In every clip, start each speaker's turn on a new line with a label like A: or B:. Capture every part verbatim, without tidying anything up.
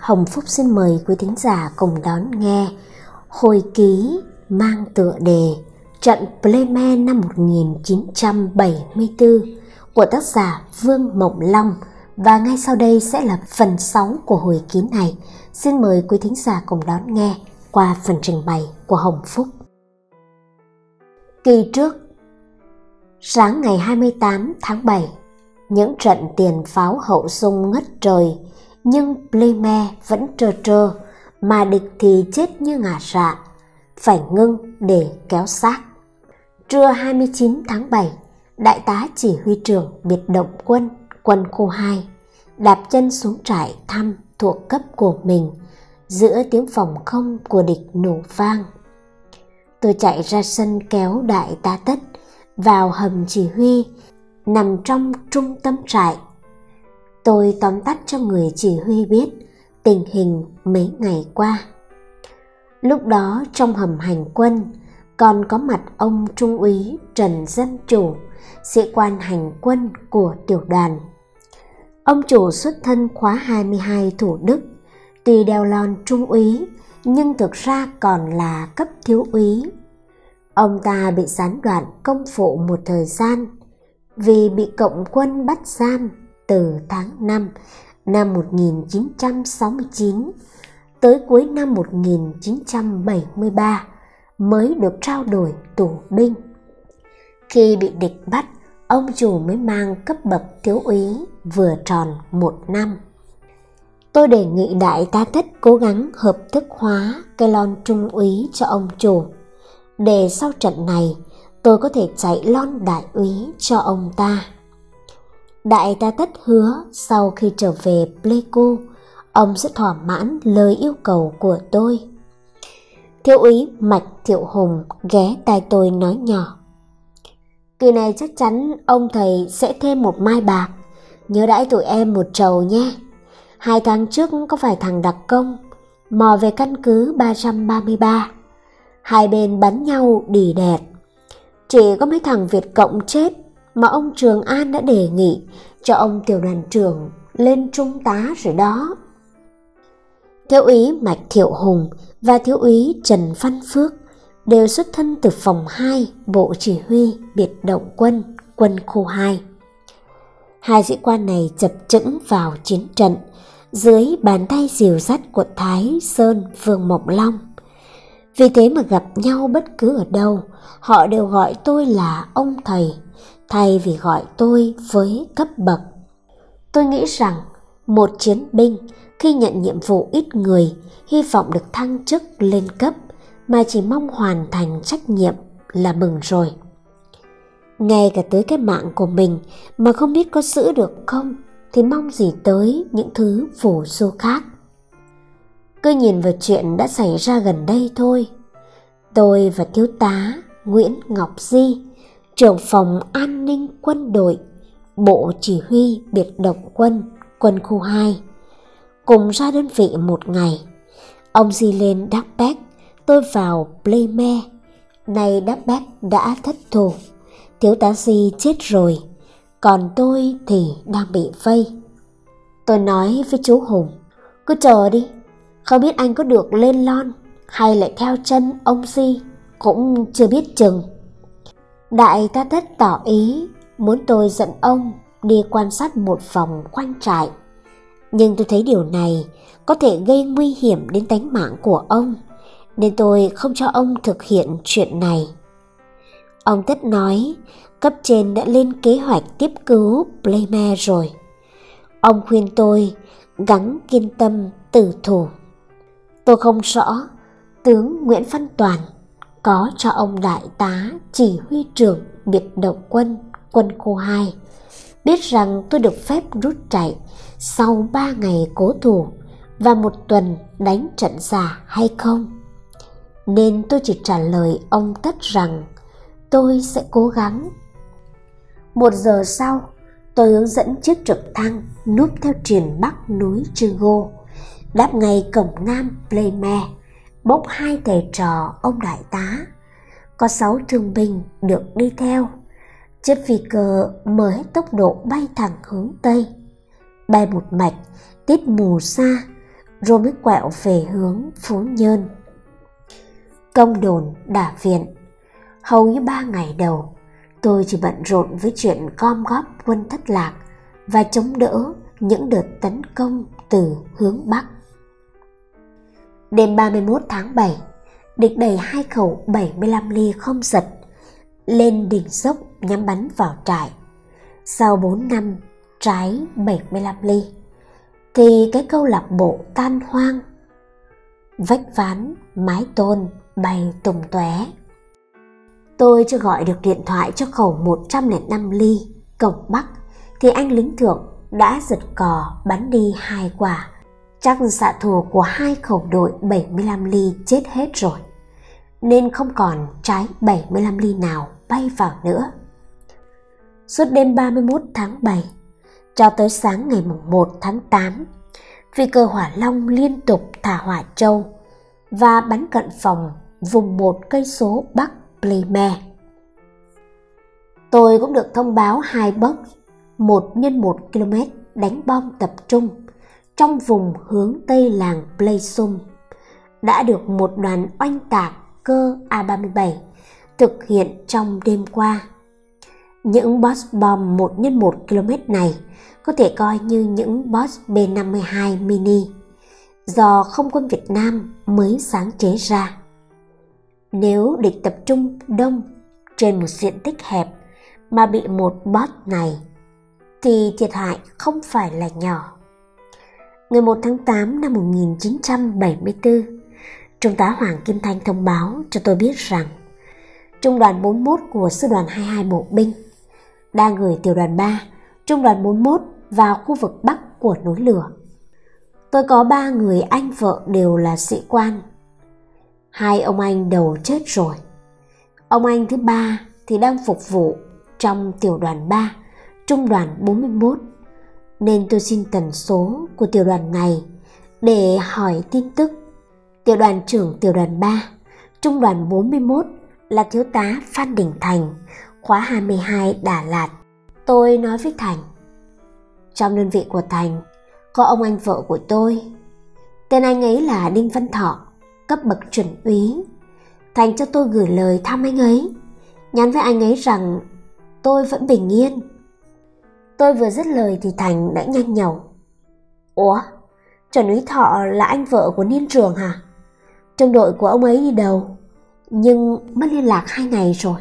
A: Hồng Phúc xin mời quý thính giả cùng đón nghe hồi ký mang tựa đề Trận Pleieme năm một nghìn chín trăm bảy mươi tư của tác giả Vương Mộng Long, và ngay sau đây sẽ là phần sáu của hồi ký này. Xin mời quý thính giả cùng đón nghe qua phần trình bày của Hồng Phúc. Kỳ trước, sáng ngày hai mươi tám tháng bảy, những trận tiền pháo hậu dung ngất trời, nhưng Pleieme vẫn trơ trơ, mà địch thì chết như ngả rạ, phải ngưng để kéo xác. Trưa hai mươi chín tháng bảy, Đại tá chỉ huy trưởng biệt động quân, quân khu hai, đạp chân xuống trại thăm thuộc cấp của mình, giữa tiếng phòng không của địch nổ vang. Tôi chạy ra sân kéo đại tá Tất vào hầm chỉ huy, nằm trong trung tâm trại. Tôi tóm tắt cho người chỉ huy biết tình hình mấy ngày qua. Lúc đó trong hầm hành quân còn có mặt ông Trung úy Trần Dân Chủ, sĩ quan hành quân của tiểu đoàn. Ông chủ xuất thân khóa hai mươi hai Thủ Đức, tuy đeo lon trung úy nhưng thực ra còn là cấp thiếu úy. Ông ta bị gián đoạn công vụ một thời gian vì bị cộng quân bắt giam từ tháng năm năm một nghìn chín trăm sáu mươi chín tới cuối năm một nghìn chín trăm bảy mươi ba mới được trao đổi tù binh. Khi bị địch bắt, ông chủ mới mang cấp bậc thiếu úy vừa tròn một năm. Tôi đề nghị đại tá Tất cố gắng hợp thức hóa cái lon trung úy cho ông chủ, để sau trận này tôi có thể chạy lon đại úy cho ông ta. Đại tá Tất hứa sau khi trở về Pleiku, ông sẽ thỏa mãn lời yêu cầu của tôi. Thiếu úy Mạch Thiệu Hùng ghé tai tôi nói nhỏ: Kỳ này chắc chắn ông thầy sẽ thêm một mai bạc, nhớ đãi tụi em một trầu nhé. Hai tháng trước có phải thằng đặc công mò về căn cứ ba trăm ba mươi ba, hai bên bắn nhau đỉ đẹt. Chỉ có mấy thằng Việt Cộng chết mà ông Trường An đã đề nghị cho ông tiểu đoàn trưởng lên trung tá rồi đó. Thiếu úy Mạch Thiệu Hùng và thiếu úy Trần Văn Phước đều xuất thân từ phòng hai Bộ Chỉ huy biệt động quân, quân khu hai. Hai sĩ quan này chập chững vào chiến trận dưới bàn tay dìu dắt của Thái Sơn Vương Mộng Long. Vì thế mà gặp nhau bất cứ ở đâu, họ đều gọi tôi là ông thầy, thay vì gọi tôi với cấp bậc. Tôi nghĩ rằng một chiến binh khi nhận nhiệm vụ ít người, hy vọng được thăng chức lên cấp, mà chỉ mong hoàn thành trách nhiệm là mừng rồi. Ngay cả tới cái mạng của mình mà không biết có giữ được không, thì mong gì tới những thứ phù du khác. Cứ nhìn vào chuyện đã xảy ra gần đây thôi. Tôi và thiếu tá Nguyễn Ngọc Di, trưởng phòng an ninh quân đội, Bộ Chỉ huy biệt động quân, quân khu hai, cùng ra đơn vị một ngày. Ông Di lên Đắc Bét, tôi vào Pleieme. Nay Đắc Bét đã thất thủ, thiếu tá Di chết rồi, còn tôi thì đang bị vây. Tôi nói với chú Hùng: Cứ chờ đi, không biết anh có được lên lon hay lại theo chân ông Di cũng chưa biết chừng. Đại tá Tất tỏ ý muốn tôi dẫn ông đi quan sát một vòng quanh trại, nhưng tôi thấy điều này có thể gây nguy hiểm đến tính mạng của ông, nên tôi không cho ông thực hiện chuyện này. Ông Tất nói cấp trên đã lên kế hoạch tiếp cứu Pleieme rồi. Ông khuyên tôi gắng kiên tâm tử thủ. Tôi không rõ tướng Nguyễn Văn Toàn có cho ông đại tá chỉ huy trưởng biệt động quân, quân khu hai biết rằng tôi được phép rút chạy sau ba ngày cố thủ và một tuần đánh trận giả hay không, nên tôi chỉ trả lời ông Tất rằng tôi sẽ cố gắng. Một giờ sau, tôi hướng dẫn chiếc trực thăng núp theo triền bắc núi Chư-gô, đáp ngay cổng nam Pleieme, bốc hai thầy trò ông đại tá. Có sáu thương binh được đi theo. Chiếc phi cơ mở hết tốc độ bay thẳng hướng Tây. Bay một mạch, tít mù xa, rồi mới quẹo về hướng Phú Nhơn. Công đồn Đả Viện. Hầu như ba ngày đầu, tôi chỉ bận rộn với chuyện gom góp quân thất lạc và chống đỡ những đợt tấn công từ hướng Bắc. Đêm ba mươi mốt tháng bảy, địch đẩy hai khẩu bảy mươi lăm ly không giật lên đỉnh dốc nhắm bắn vào trại. Sau bốn năm trái bảy mươi lăm ly, thì cái câu lạc bộ tan hoang, vách ván, mái tôn bay tung tóe. Tôi chưa gọi được điện thoại cho khẩu một trăm lẻ năm ly cổng Bắc thì anh lính thượng đã giật cò bắn đi hai quả. Chắc xạ thủ của hai khẩu đội bảy mươi lăm ly chết hết rồi, nên không còn trái bảy mươi lăm ly nào bay vào nữa. Suốt đêm ba mươi mốt tháng bảy cho tới sáng ngày một tháng tám, phi cơ Hỏa Long liên tục thả hỏa châu và bắn cận phòng vùng một cây số bắc Plymouth. Tôi cũng được thông báo hai box một nhân một ki lô mét đánh bom tập trung trong vùng hướng tây làng Playsum đã được một đoàn oanh tạc cơ A ba mươi bảy thực hiện trong đêm qua. Những box bom một nhân một ki lô mét này có thể coi như những box B năm mươi hai mini do không quân Việt Nam mới sáng chế ra. Nếu địch tập trung đông trên một diện tích hẹp mà bị một box này thì thiệt hại không phải là nhỏ. Ngày một tháng tám năm một nghìn chín trăm bảy mươi tư, Trung tá Hoàng Kim Thanh thông báo cho tôi biết rằng Trung đoàn bốn mươi mốt của Sư đoàn hai mươi hai Bộ binh đang gửi tiểu đoàn ba, Trung đoàn bốn mươi mốt vào khu vực Bắc của núi lửa. Tôi có ba người anh vợ đều là sĩ quan. Hai ông anh đầu chết rồi. Ông anh thứ ba thì đang phục vụ trong tiểu đoàn ba, Trung đoàn bốn mươi mốt, nên tôi xin tần số của tiểu đoàn này để hỏi tin tức. Tiểu đoàn trưởng tiểu đoàn ba, Trung đoàn bốn mươi mốt là thiếu tá Phan Đình Thành, khóa hai mươi hai Đà Lạt. Tôi nói với Thành. Trong đơn vị của Thành có ông anh vợ của tôi. Tên anh ấy là Đinh Văn Thọ, cấp bậc chuẩn úy. Thành cho tôi gửi lời thăm anh ấy, nhắn với anh ấy rằng tôi vẫn bình yên. Tôi vừa dứt lời thì Thành đã nhanh nhẩu. Ủa, chuẩn úy Thọ là anh vợ của Niên Trường hả? Trong đội của ông ấy đi đâu, nhưng mất liên lạc hai ngày rồi.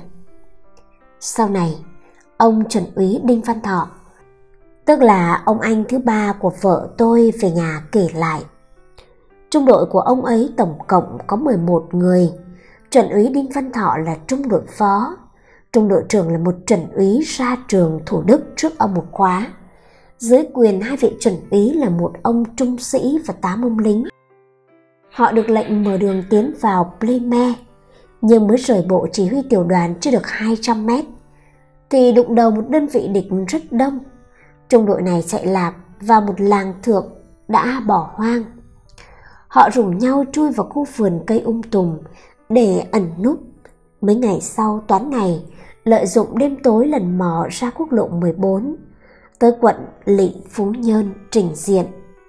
A: Sau này, ông chuẩn úy Đinh Văn Thọ, tức là ông anh thứ ba của vợ tôi, về nhà kể lại. Trung đội của ông ấy tổng cộng có mười một người. Chuẩn úy Đinh Văn Thọ là trung đội phó. Trung đội trưởng là một chuẩn úy ra trường Thủ Đức trước ông một khóa. Dưới quyền hai vị chuẩn úy là một ông trung sĩ và tám ông lính. Họ được lệnh mở đường tiến vào Plymouth, nhưng mới rời bộ chỉ huy tiểu đoàn chưa được hai trăm mét thì đụng đầu một đơn vị địch rất đông. Trung đội này chạy lạc vào một làng thượng đã bỏ hoang. Họ rủ nhau chui vào khu vườn cây um tùm để ẩn núp. Mấy ngày sau, toán này lợi dụng đêm tối lần mò ra quốc lộ mười bốn tới quận Lỵ Phú Nhơn trình diện.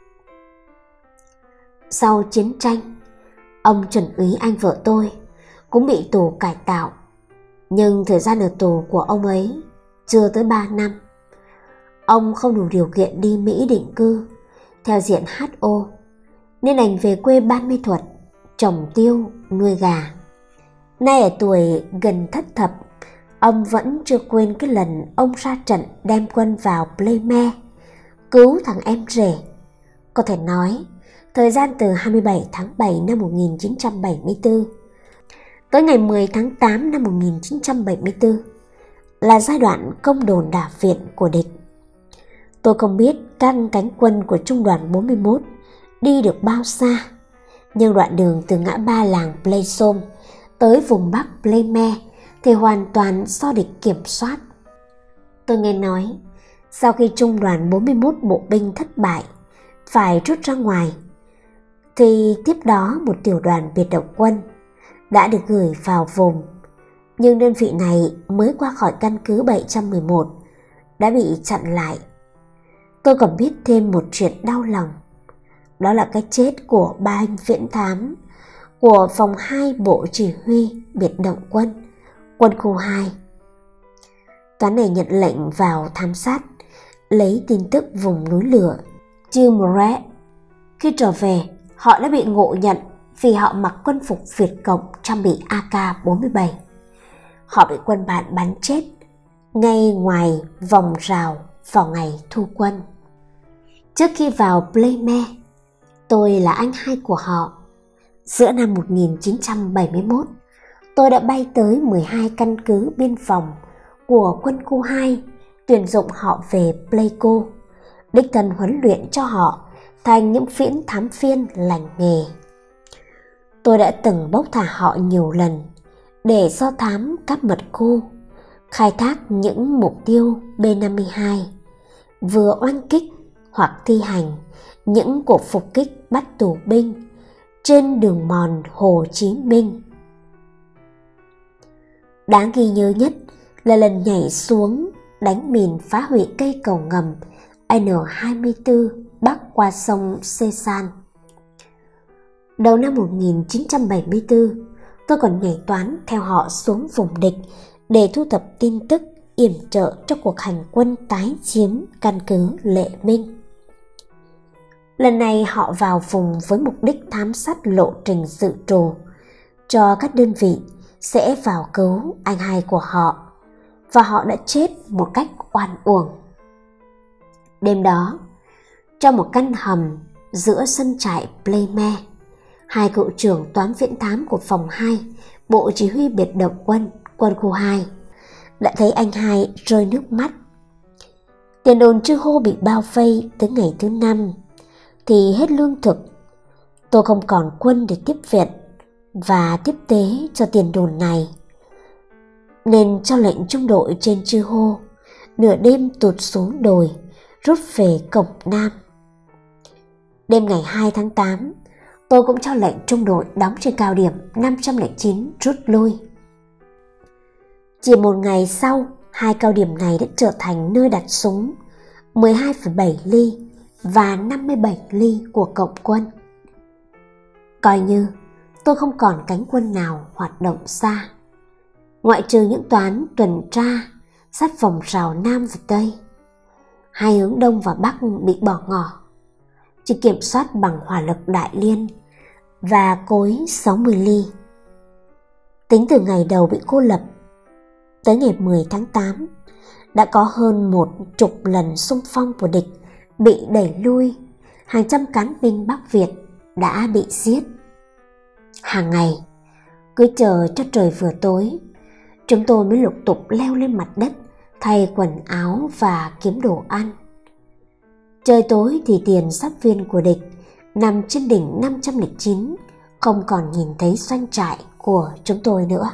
A: Sau chiến tranh, ông chuẩn úy anh vợ tôi cũng bị tù cải tạo, nhưng thời gian ở tù của ông ấy chưa tới ba năm. Ông không đủ điều kiện đi Mỹ định cư theo diện hát o, nên đành về quê Ban Mê Thuật trồng tiêu, nuôi gà. Nay ở tuổi gần thất thập, ông vẫn chưa quên cái lần ông ra trận đem quân vào Plymouth cứu thằng em rể. Có thể nói, thời gian từ hai mươi bảy tháng bảy năm một nghìn chín trăm bảy mươi tư tới ngày mười tháng tám năm một nghìn chín trăm bảy mươi tư là giai đoạn công đồn Đả Viện của địch. Tôi không biết các cánh quân của Trung đoàn bốn mươi mốt đi được bao xa, nhưng đoạn đường từ ngã ba làng Playsum tới vùng Bắc Plymouth thì hoàn toàn do địch kiểm soát. Tôi nghe nói, sau khi Trung đoàn bốn mươi mốt bộ binh thất bại, phải rút ra ngoài, thì tiếp đó một tiểu đoàn biệt động quân đã được gửi vào vùng. Nhưng đơn vị này mới qua khỏi căn cứ bảy trăm mười một đã bị chặn lại. Tôi còn biết thêm một chuyện đau lòng. đó là cái chết của ba anh viễn thám của phòng hai Bộ Chỉ huy Biệt động quân, quân khu hai. Toán này nhận lệnh vào thám sát, lấy tin tức vùng núi lửa Chimeret. Khi trở về, họ đã bị ngộ nhận vì họ mặc quân phục Việt Cộng trang bị A K bốn mươi bảy. Họ bị quân bạn bắn chết ngay ngoài vòng rào vào ngày thu quân. Trước khi vào Pleme, tôi là anh hai của họ. Giữa năm một nghìn chín trăm bảy mươi mốt, tôi đã bay tới mười hai căn cứ biên phòng của quân khu hai, tuyển dụng họ về Pleiku, đích thân huấn luyện cho họ thành những viễn thám viên lành nghề. Tôi đã từng bốc thả họ nhiều lần để do thám các mật khu, khai thác những mục tiêu B năm mươi hai, vừa oanh kích hoặc thi hành những cuộc phục kích bắt tù binh trên đường mòn Hồ Chí Minh. Đáng ghi nhớ nhất là lần nhảy xuống đánh mìn phá hủy cây cầu ngầm N hai mươi tư bắc qua sông Sesan. Đầu năm một nghìn chín trăm bảy mươi tư, tôi còn nhảy toán theo họ xuống vùng địch để thu thập tin tức yểm trợ cho cuộc hành quân tái chiếm căn cứ Lệ Minh. Lần này họ vào vùng với mục đích thám sát lộ trình dự trù cho các đơn vị sẽ vào cứu anh hai của họ, và họ đã chết một cách oan uổng. Đêm đó, trong một căn hầm giữa sân trại Pleme, hai cựu trưởng toán viễn thám của phòng hai Bộ Chỉ huy Biệt động quân, quân khu hai đã thấy anh hai rơi nước mắt. Tiền đồn Chư Hô bị bao vây tới ngày thứ năm thì hết lương thực. Tôi không còn quân để tiếp viện và tiếp tế cho tiền đồn này, nên cho lệnh trung đội trên Chư Hô nửa đêm tụt xuống đồi, rút về cổng Nam. Đêm ngày hai tháng tám, tôi cũng cho lệnh trung đội đóng trên cao điểm năm trăm lẻ chín rút lui. Chỉ một ngày sau, hai cao điểm này đã trở thành nơi đặt súng mười hai phẩy bảy ly và năm mươi bảy ly của cộng quân. Coi như tôi không còn cánh quân nào hoạt động xa, ngoại trừ những toán tuần tra sát vòng rào Nam và Tây. Hai hướng Đông và Bắc bị bỏ ngỏ, chỉ kiểm soát bằng hỏa lực Đại Liên và cối sáu mươi ly. Tính từ ngày đầu bị cô lập tới ngày mười tháng tám, đã có hơn một chục lần xung phong của địch bị đẩy lui, hàng trăm cán binh Bắc Việt đã bị giết. Hàng ngày, cứ chờ cho trời vừa tối, chúng tôi mới lục tục leo lên mặt đất thay quần áo và kiếm đồ ăn. Trời tối thì tiền sát viên của địch nằm trên đỉnh năm trăm lẻ chín không còn nhìn thấy doanh trại của chúng tôi nữa.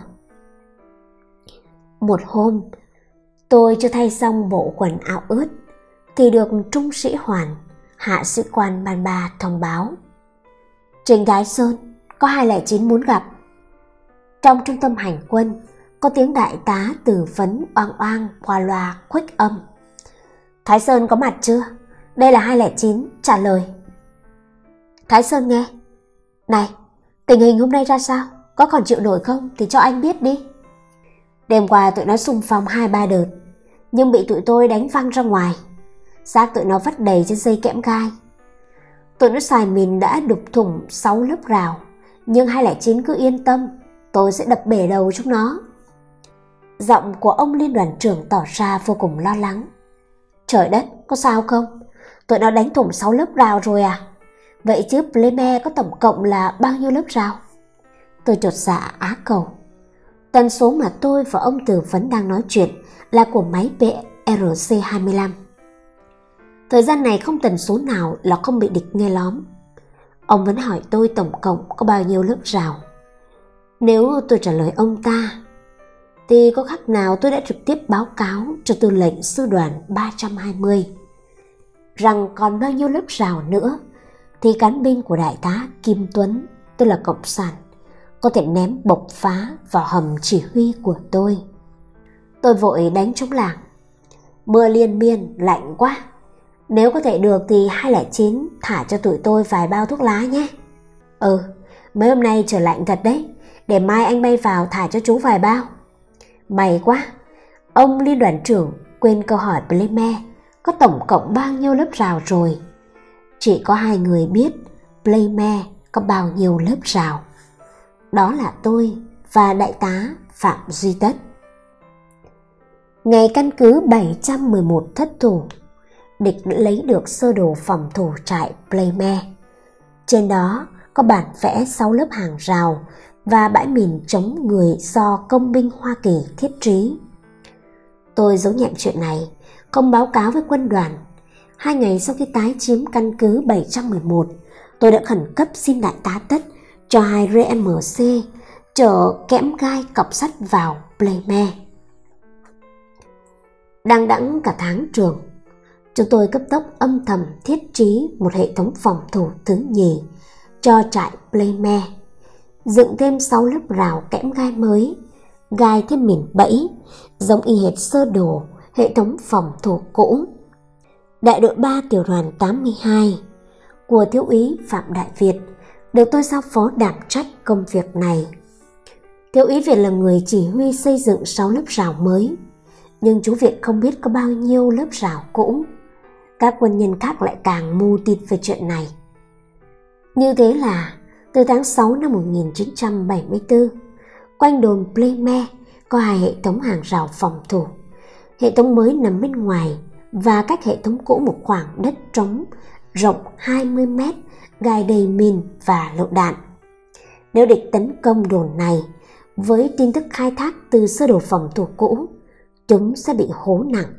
A: Một hôm, tôi chưa thay xong bộ quần áo ướt thì được trung sĩ Hoàn, hạ sĩ quan ban ba thông báo: Trình Thái Sơn, có hai lẻ chín muốn gặp. Trong trung tâm hành quân, có tiếng đại tá từ vấn oang oang qua loa khuếch âm: Thái Sơn có mặt chưa? Đây là hai lẻ chín, trả lời. Thái Sơn nghe: Này, tình hình hôm nay ra sao? Có còn chịu nổi không thì cho anh biết đi. Đêm qua tụi nó xung phong hai ba đợt, nhưng bị tụi tôi đánh văng ra ngoài. Xác tụi nó vắt đầy trên dây kẽm gai. Tụi nó xài mìn đã đục thủng sáu lớp rào, nhưng hai lẻ chín cứ yên tâm, tôi sẽ đập bể đầu chúng nó. Giọng của ông liên đoàn trưởng tỏ ra vô cùng lo lắng. Trời đất, có sao không? Tụi nó đánh thủng sáu lớp rào rồi à? Vậy chứ Pleme có tổng cộng là bao nhiêu lớp rào? Tôi chột dạ á cầu. Tần số mà tôi và ông Từ Vấn đang nói chuyện là của máy P R C hai mươi lăm. Thời gian này không tần số nào là không bị địch nghe lóm. Ông vẫn hỏi tôi tổng cộng có bao nhiêu lớp rào. Nếu tôi trả lời ông ta, thì có khác nào tôi đã trực tiếp báo cáo cho tư lệnh sư đoàn ba trăm hai mươi rằng còn bao nhiêu lớp rào nữa thì cán binh của đại tá Kim Tuấn, tức là cộng sản, có thể ném bộc phá vào hầm chỉ huy của tôi. Tôi vội đánh trống lảng: Mưa liên miên, lạnh quá. Nếu có thể được thì hai không chín thả cho tụi tôi vài bao thuốc lá nhé. Ừ, mấy hôm nay trời lạnh thật đấy, để mai anh bay vào thả cho chú vài bao. May quá. Ông liên đoàn trưởng quên câu hỏi Playmare có tổng cộng bao nhiêu lớp rào rồi. Chỉ có hai người biết Playmare có bao nhiêu lớp rào. Đó là tôi và đại tá Phạm Duy Tất. Ngày căn cứ bảy trăm mười một thất thủ, địch đã lấy được sơ đồ phòng thủ trại Playmare. Trên đó có bản vẽ sáu lớp hàng rào và bãi mìn chống người do công binh Hoa Kỳ thiết trí. Tôi giấu nhẹm chuyện này, không báo cáo với quân đoàn. Hai ngày sau khi tái chiếm căn cứ bảy trăm mười một, tôi đã khẩn cấp xin đại tá Tất cho hai rờ em xê chở kẽm gai cọc sắt vào Playmare. Đang đẵng cả tháng trường, chúng tôi cấp tốc âm thầm thiết trí một hệ thống phòng thủ thứ nhì cho trại Playmare, dựng thêm sáu lớp rào kẽm gai mới, gai thêm mìn bẫy, giống y hệt sơ đồ hệ thống phòng thủ cũ. Đại đội ba tiểu đoàn tám mươi hai của thiếu úy Phạm Đại Việt được tôi giao phó đảm trách công việc này. Thiếu úy Việt là người chỉ huy xây dựng sáu lớp rào mới, nhưng chú Việt không biết có bao nhiêu lớp rào cũ. Các quân nhân khác lại càng mù tịt về chuyện này. Như thế là từ tháng sáu năm một nghìn chín trăm bảy mươi tư, quanh đồn Playmare có hai hệ thống hàng rào phòng thủ. Hệ thống mới nằm bên ngoài và cách hệ thống cũ một khoảng đất trống rộng hai mươi mét, gai đầy mìn và lựu đạn. Nếu địch tấn công đồn này với tin tức khai thác từ sơ đồ phòng thủ cũ, chúng sẽ bị hố nặng.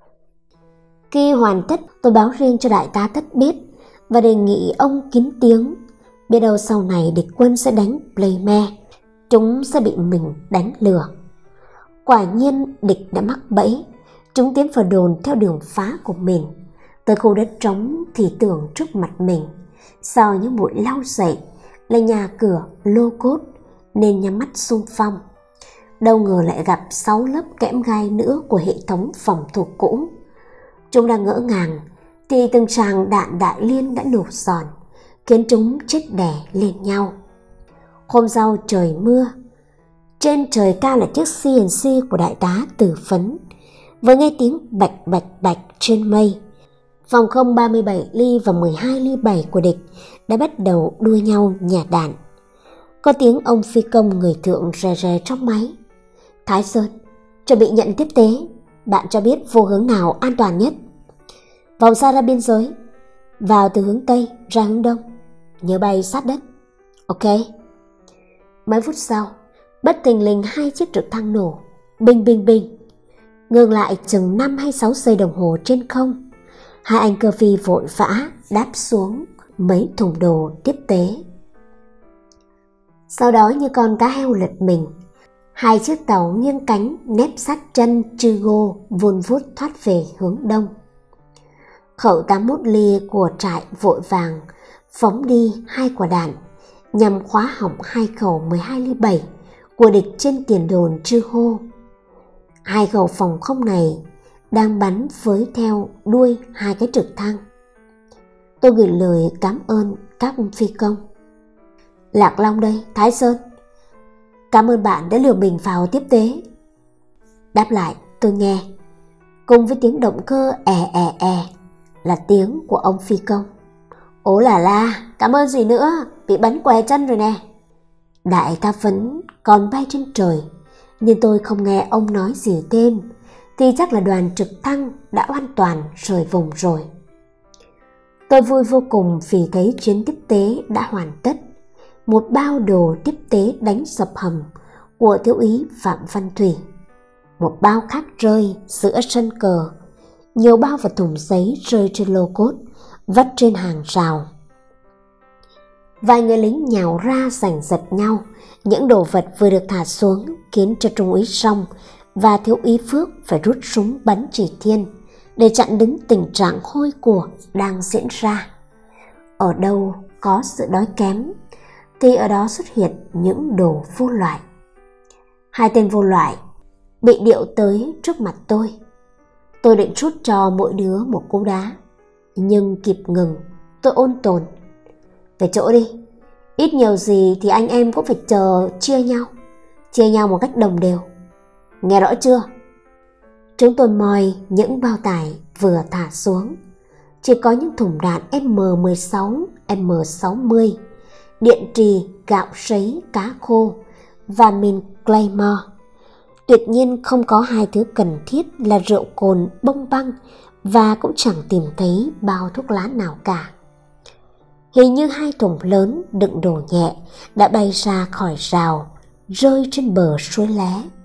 A: Khi hoàn tất, tôi báo riêng cho đại tá Tất biết và đề nghị ông kín tiếng. Biết đâu sau này địch quân sẽ đánh Playmare, chúng sẽ bị mình đánh lừa. Quả nhiên địch đã mắc bẫy. Chúng tiến vào đồn theo đường phá của mình. Tới khu đất trống thì tưởng trước mặt mình, sau những bụi lau dậy là nhà cửa lô cốt nên nhắm mắt xung phong. Đâu ngờ lại gặp sáu lớp kẽm gai nữa của hệ thống phòng thủ cũ. Chúng đang ngỡ ngàng thì từng tràng đạn đại liên đã nổ giòn, khiến chúng chết đè lên nhau. Hôm sau trời mưa, trên trời cao là chiếc xê en xê của đại tá Tử Phấn, với nghe tiếng bạch bạch bạch trên mây. Phòng không ba mươi bảy ly và mười hai ly bảy của địch đã bắt đầu đua nhau nhả đạn. Có tiếng ông phi công người thượng rè rè trong máy. Thái Sơn, chuẩn bị nhận tiếp tế. Bạn cho biết vô hướng nào an toàn nhất? Vòng xa ra biên giới, vào từ hướng Tây ra hướng Đông, nhớ bay sát đất. Ok. Mấy phút sau, bất thình lình hai chiếc trực thăng nổ, binh binh binh. Ngừng lại chừng năm hay sáu giây đồng hồ trên không. Hai anh cơ phi vội vã đáp xuống mấy thùng đồ tiếp tế. Sau đó như con cá heo lật mình, hai chiếc tàu nghiêng cánh nép sát chân Chigo vun vút thoát về hướng Đông. Khẩu tám mươi mốt ly của trại vội vàng phóng đi hai quả đạn nhằm khóa hỏng hai khẩu mười hai ly bảy của địch trên tiền đồn Chigo. Hai khẩu phòng không này đang bắn với theo đuôi hai cái trực thăng. Tôi gửi lời cảm ơn các phi công. Lạc Long đây, Thái Sơn. Cảm ơn bạn đã lừa mình vào tiếp tế. Đáp lại tôi nghe, cùng với tiếng động cơ è è è là tiếng của ông phi công. Ố là la, cảm ơn gì nữa, bị bắn què chân rồi nè. Đại tá Phấn còn bay trên trời, nhưng tôi không nghe ông nói gì thêm, thì chắc là đoàn trực thăng đã hoàn toàn rời vùng rồi. Tôi vui vô cùng vì thấy chuyến tiếp tế đã hoàn tất. Một bao đồ tiếp tế đánh sập hầm của thiếu úy Phạm Văn Thủy. Một bao khác rơi giữa sân cờ. Nhiều bao và thùng giấy rơi trên lô cốt, vắt trên hàng rào. Vài người lính nhào ra giành giật nhau. Những đồ vật vừa được thả xuống khiến cho trung úy Song và thiếu úy Phước phải rút súng bắn chỉ thiên để chặn đứng tình trạng hôi của đang diễn ra. Ở đâu có sự đói kém thì ở đó xuất hiện những đồ vô loại. Hai tên vô loại bị điệu tới trước mặt tôi. Tôi định trút cho mỗi đứa một cú đá. Nhưng kịp ngừng, tôi ôn tồn. Về chỗ đi, ít nhiều gì thì anh em cũng phải chờ chia nhau, chia nhau một cách đồng đều. Nghe rõ chưa? Chúng tôi moi những bao tải vừa thả xuống. Chỉ có những thùng đạn M mười sáu, M sáu mươi, điện trì, gạo sấy, cá khô và mìn Claymore. Tuyệt nhiên không có hai thứ cần thiết là rượu cồn, bông băng, và cũng chẳng tìm thấy bao thuốc lá nào cả. Hình như hai thùng lớn đựng đồ nhẹ đã bay ra khỏi rào, rơi trên bờ suối Lé.